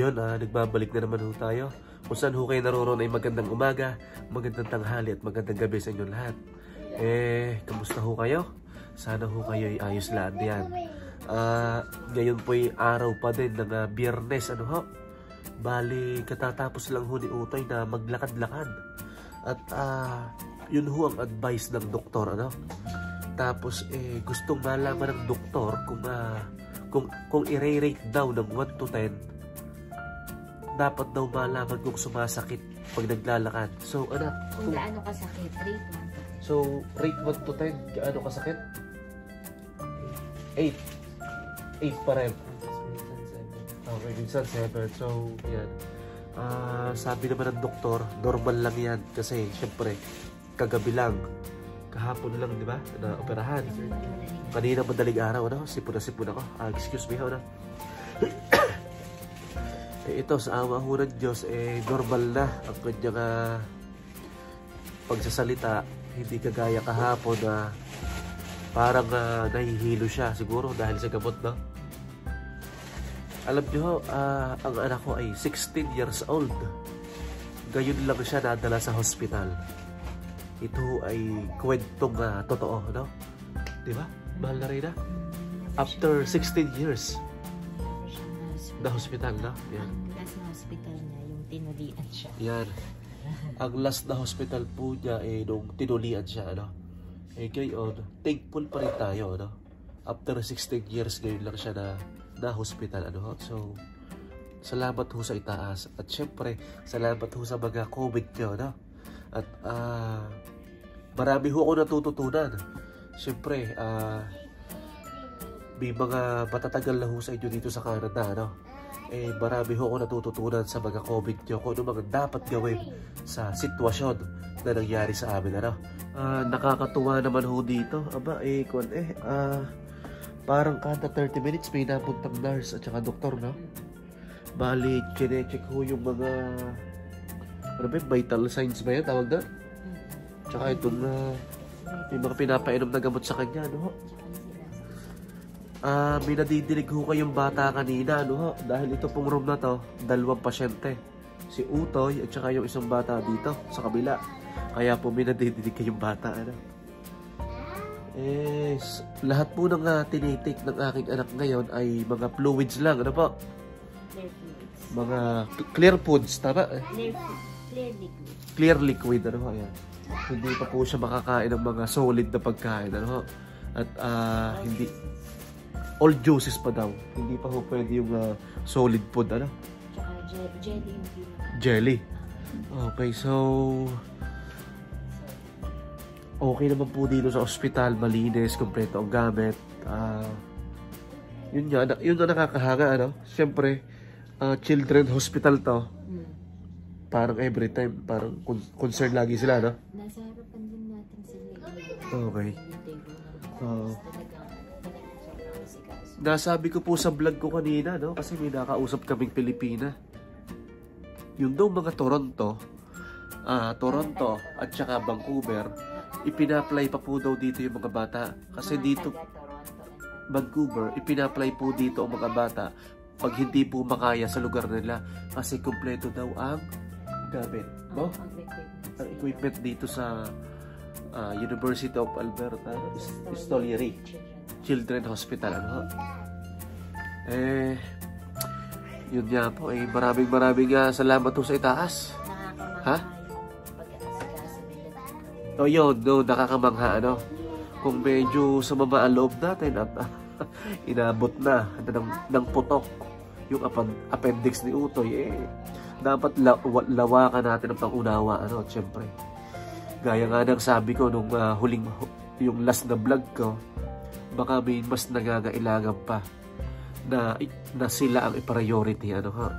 Ayun, nagbabalik na naman ho tayo. Kung saan ho kayo naroon ay magandang umaga, magandang tanghali at magandang gabi sa inyong lahat. Kamusta ho kayo? Sana ho kayo ay ayos lahat yan. Ngayon po ay araw pa din ng Biyernes, ano ho? Bali, katatapos lang ho ni Utoy na maglakad-lakad. At yun ho ang advice ng doktor, ano? Tapos gustong malaman ng doktor kung i-rate daw ng 1 to 10, dapat daw malaman kung sumasakit pag naglalakad. So, anak, kung gaano kasakit, rate 1 to 10. So, rate 1 to 10, gaano kasakit? 8. 8 pa rin. Okay, minsan 7. So, yan. Sabi naman ng doktor, normal lang yan. Kasi, syempre, kagabi lang, kahapon lang, di ba? Na operahan. Kanina madaling araw, ano? Sipon ako. Excuse me, ano? Ito, sa awa ho ng Diyos, normal na ang kanyang pagsasalita. Hindi kagaya kahapon na parang nahihilo siya. Siguro dahil sa gamot, no? Alam nyo, ang anak ko ay 16 years old. Gayon lang siya nadala sa hospital. Ito ay kwentong totoo, no? Diba? Mahal na rin na. After 16 years. Na hospital, no? Yan. Ang last na hospital niya, yung tinulian siya. Yan. Ang last na hospital po niya nung tinulian siya, ano? Ngayon, thankful pa rin tayo, no? After 16 years, ngayon lang siya na hospital, ano? So, salamat ho sa itaas. At syempre, salamat ho sa mga COVID niyo, no? At marami ho ako natututunan. Syempre, may mga matatagal na ho sa inyo dito sa Canada, no? Marami ho ako natututunan sa mga COVID nyo kung ano mga dapat gawin sa sitwasyon na nangyari sa amin, ano? Nakakatuwa naman ho dito. Aba, parang kada 30 minutes may napuntang nurse at saka doktor, no? Bali, kine-check ho yung mga vital signs ba yan? Tawag na? Tsaka itong may mga pinapainom na gamot sa kanya, no? May nadidinig ho kayong bata kanina, ano ho? Dahil ito pong room na to, 2 pasyente. Si Utoy at saka yung isang bata dito sa kabila. Kaya po may nadidinig kayong bata, ano? Lahat po ng tinitik ng aking anak ngayon ay mga fluids lang, ano po? Clear fluids. Mga clear foods, tama? Clear liquid. Clear liquid, ano ho? Ayan. Hindi pa po siya makakain ng mga solid na pagkain, ano ho? At hindi... all juices pa daw. Hindi pa ho pwede yung solid food, ano? Tsaka jelly yung jelly. Okay, so... okay naman po dito sa ospital. Malinis, kompleto ang gamit. Yun nga, yun na nakakahanga, ano? Siyempre, children hospital to. Parang every time, parang concern lagi sila, no? Nasa harapan din natin sila. Okay. Nasabi ko po sa vlog ko kanina, no? Kasi may nakausap kaming Pilipina. Yung daw mga Toronto at saka Vancouver, ipina-apply pa po daw dito yung mga bata. Kasi dito, Vancouver, ipina-apply po dito ang mga bata pag hindi po makaya sa lugar nila. Kasi kumpleto daw ang gamit, no? Ang equipment dito sa University of Alberta, Stollery Children Hospital, ano? Yun nga po, maraming salamat po sa itaas. Ha? O yun, no, nakakamangha, ano? Kung medyo sumama ang loob natin at inabot na ng putok yung appendix ni Utoy, dapat lawakan natin ang pangunawa, ano? At syempre, gaya nga ng sabi ko nung yung last na vlog ko, baka may mas nangangailangan pa na sila ang i-priority, ano ha?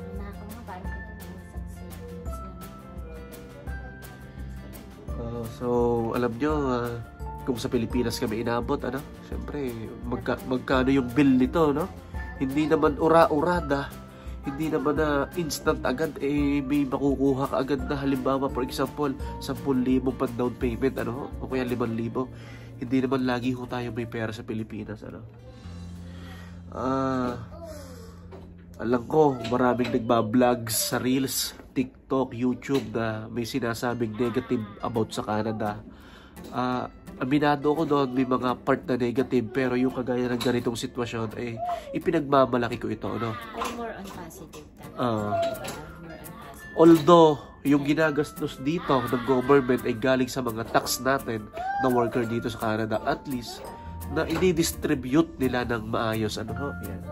So, alam nyo, kung sa Pilipinas kami inabot, ano? Siyempre, magkano yung bill nito, no? Hindi naman ura-urada, hindi naman na instant agad, may makukuha ka agad na, halimbawa, for example, 10,000 pang down payment, ano? O kaya 5,000. Hindi naman lagi ho tayo may pera sa Pilipinas, ano? Alam ko, maraming nagba-vlogs sa Reels, TikTok, YouTube na may sinasabing negative about sa Canada. Aminado ko doon, may mga part na negative, pero yung kagaya ng ganitong sitwasyon, ipinagmamalaki ko ito, no? Ay, more on positive talaga. Ah. More on positive. Although, yung ginagastos dito ng government ay galing sa mga tax natin na worker dito sa Canada, at least, na i-distribute nila ng maayos, ano ho? Yan.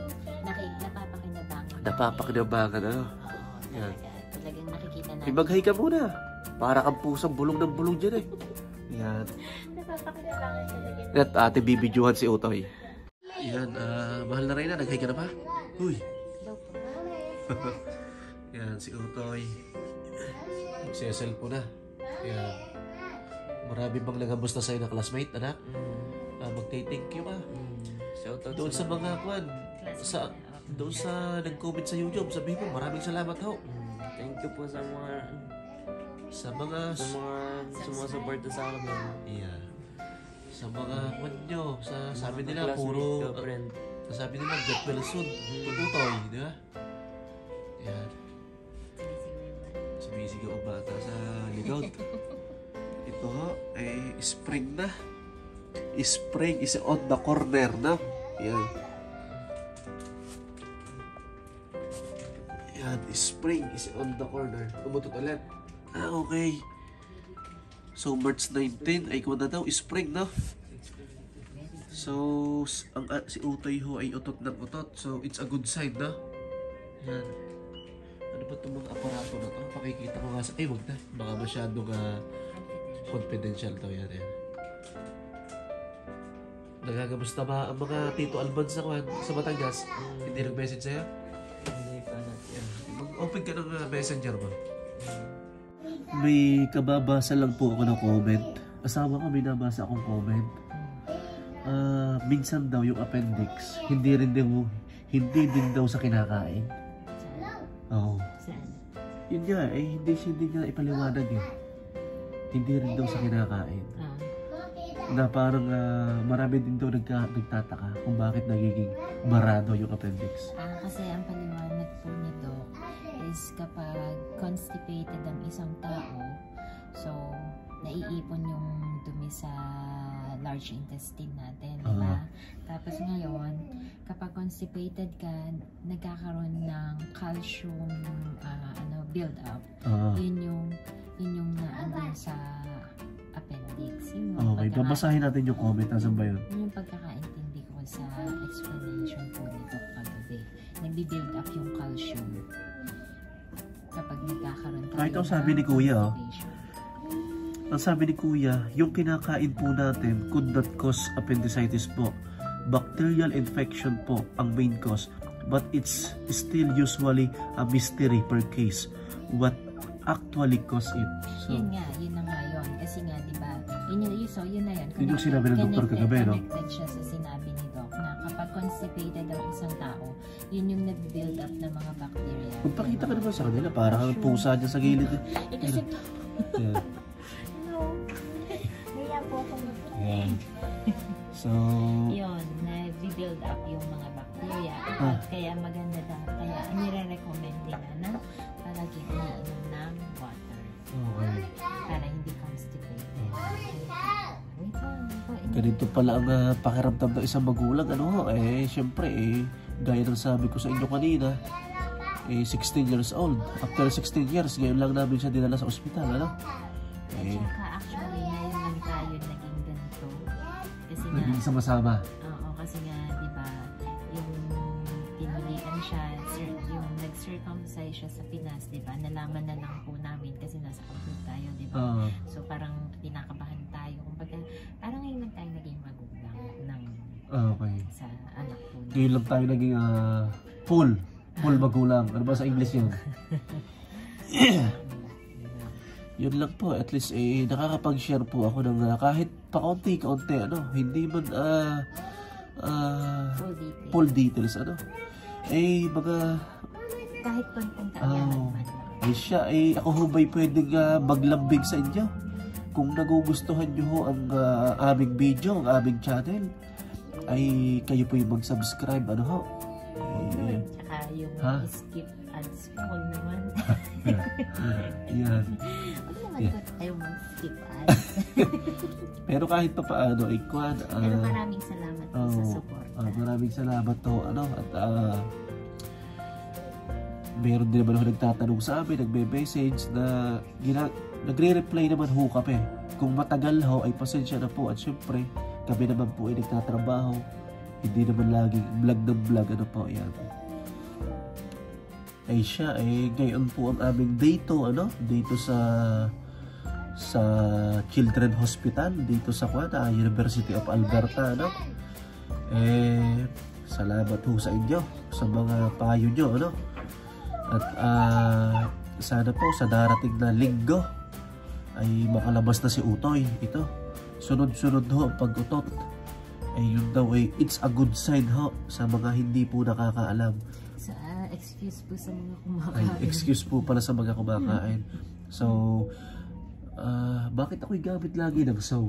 Napapakinabangan, ano? Yan. Talagang nakikita natin. Ibaghay ka muna. Para kang pusang bulong ng bulong dyan eh. Yan. Napapakinabangan talaga. At ate bibidyohan si Utoy. Yan, mahal na rin na. Naghay ka na ba? Uy. Hello po. Yan, si Utoy. Nagsesel po na. Yan. Marami bang nagambos na sa'yo na classmate, anak? Magtay-thank you ka. Doon sa mga kwan. Doon sa nag-comment sa YouTube, sabihin mo, maraming salamat ho. Thank you po sa mga suporta sa akin. Yeah. Sa mga kwan nyo, sabi nila puro sabi nila get well soon. Tutoy, di ba? Yan. Sumisigaw ang bata sa likod. Ito ho, spring na. Spring is on the corner na. Yan. Yan, spring is on the corner. Umutot ulit. Okay. So, March 19, ay kung na daw, spring, no? So, si Utoy ho ay utot ng utot. So, it's a good sign, no? Yan. Ano ba itong mga aparato na ito? Pakikita ko nga sa... wag na. Baka masyadong confidential to. Yan, yan. Nagagamusta ba ang mga Tito Alban sa Batangas? Hindi nag-message sa'yo? Hindi pa na. Mag-open ka ng messenger mo. May kababasa lang po ako ng comment. Asawa ko, may nabasa akong comment. Minsan daw yung appendix, hindi din daw sa kinakain. Oo. Yun nga, hindi niya ipaliwanag eh. Hindi rin daw sa kinakain. Na parang marami din daw nagtataka kung bakit nagiging barado yung appendix. Kasi ang paliwanag po nito is kapag constipated ang isang tao, so naiipon yung dumi sa large intestine natin, di ba? Tapos ngayon, kapag constipated ka, nagkakaroon ng calcium build up. Yun yung naandun sa appendix. Okay, babasahin natin yung comment. Nasaan ba yun? Yun yung pagkakaintindi ko sa explanation po nito kagabi. Nagbi-build up yung calcium kapag nagkakaroon tayo. Kahit ang sabi ni Kuya, ang sabi ni Kuya, yung kinakain po natin could not cause appendicitis po. Bacterial infection po ang main cause, but it's still usually a mystery per case what actually cause it. So, yun na nga yun. Kasi nga, di ba, yun na yun. Yun yung sinabi ng doktor kagabi, no? Connected siya sa sinabi ni Doc na kapag constipated ang isang tao, yun yung nag-build up ng mga bacteria. Magpakita ka naman sa kanila, parang ang pusa dyan sa gilid. Kasi, Yeah. no, naya po ako. So, yun, nag-build up yung mga bacteria. At kaya maganda daw, kaya nire-recommend nila na palagi umiinom ng water. okay. Para hindi constipated. Ganito pala ang pakiramdam ng isang magulang. Syempre, gaya ng sabi ko sa inyo kanina, 16 years old. After 16 years, ngayon lang namin siya dinala sa ospital, ano? Tsaka actually, ngayon lang tayo naging ganito. Kasi nga, Naging sama-sama. oo, kasi nga, di ba, yung pinulian siya, yung nag-circumcise siya sa Pinas, di ba, nalaman na lang po namin kasi nasa COVID tayo, di ba? So, parang pinakabahan tayo. Kumbaga, parang ngayon lang tayo naging magulang ng sa anak po. Ngayon lang tayo naging full magulang. Ano ba sa English yun? Yun lang po, at least nakakapag-share po ako ng kahit pakonti-kaunti, hindi man full details, mga kahit konting kayaman man. Siya, ako ho ba'y pwedeng maglambing sa inyo? Kung nagugustuhan nyo ho ang aming video, ang aming channel, ay kayo po yung mag-subscribe, Ayan. Tsaka yung Ha? skip ads ko, huwag naman. Yan. Huwag naman po tayo mag-skip ads. Pero kahit pa paano, Kwan, Pero maraming salamat po sa support. maraming salamat to, at meron din naman ako nagtatanong sa amin, nagme-message na nagre-reply naman ho kami. Kung matagal ho, ay pasensya na po. At syempre, kami naman po ay nagtatrabaho. Hindi naman laging vlog ng vlog. Ano po, yan. Ay siya, ngayon po ang aming dito, dito sa Children Hospital, dito sa University of Alberta, salamat ho sa inyo, sa mga payo nyo, At sana po sa darating na linggo ay makalabas na si Utoy. Ito, sunod-sunod ho ang pag-utot. Yun daw it's a good sign ho sa mga hindi po nakakaalam. So, excuse po sa mga kumakain. Excuse po pala sa mga kumakain. So, bakit ako'y gamit lagi ng so,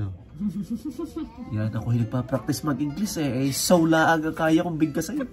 Yan, ako hindi nagpa-practice mag-English so laang ang kaya kong bigkasin.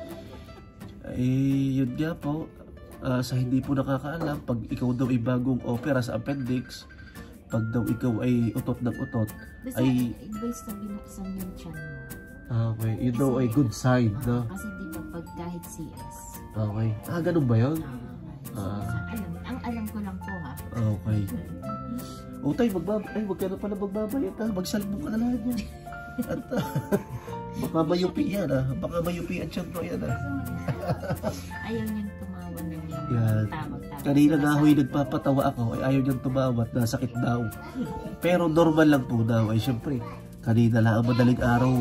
Yun nga po, sa hindi po nakakaalam, pag ikaw daw ay bagong opera sa appendix, pag daw ikaw ay utot ng utot, basta basta binuksan yung chan mo. Okay, yun daw ay good sign, no? Kasi di ba pag kahit CS. Okay. Ganun ba yun? Ang alam ko lang po ha. Okay. Utay, wag ka na pala magbabayat ha. Magsalbong ka na lahat yan. At baka mayupi yan baka mayupi ang tiyan mo yan Ayaw niyang tumawa na yan. Tawag. Kanina nga ho'y nagpapatawa ako ayaw niyang tumawa at nasakit daw. Pero normal lang po daw syempre. Kanina lang ang madaling araw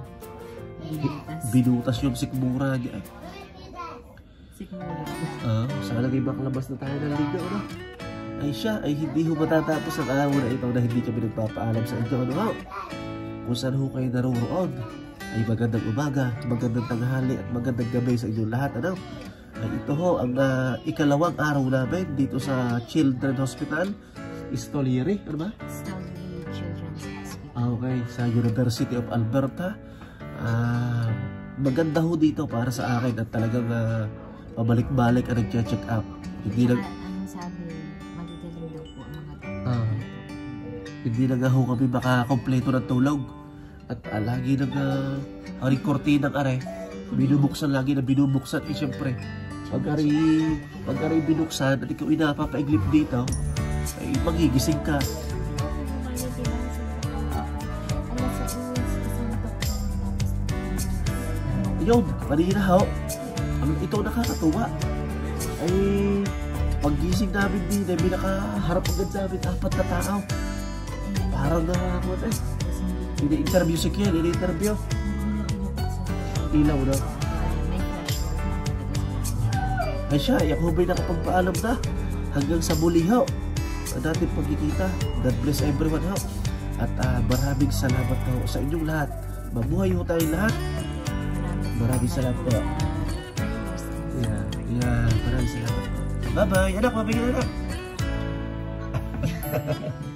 binutas yung sikmura niya. Sana may makalabas na tayo ng linggo, siya hindi ho matatapos ang araw na ito na hindi kami nagpapaalam sa inyo, kung saan ho kayo naroon. Ay magandang umaga, magandang tanghali at magandang gabi sa inyong lahat. Ay ito ho ang ikalawang araw namin dito sa Children Hospital, Stolieri, Stolieri Children's Hospital. Okay, sa University of Alberta. Maganda ho dito para sa akin at talagang pabalik-balik ang nag-check up. Hindi lang sabi, magagaling daw po ang mga hindi na nga ho kami makakompleto ng tulog. At lagi nang aring kortinang binubuksan lagi na binubuksan. Siyempre, pag ari binuksan at ikaw inapapaiglip dito, ay magigising ka. Yun, kanina ho, ito nakakatuwa. Paggising namin din, may nakaharap agad sa amin 4 na tao. Parang ini-interview si Kian, ini-interview. Ilaw na. Siya, ako ba'y nakapagpaalam na hanggang sa muli ho. Ang dating pagkikita. God bless everyone ho. At maraming salamat ho sa inyong lahat. Mabuhay ho tayong lahat. Maraming salamat po. Maraming salamat po. Bye-bye. Anak, mabigyan anak.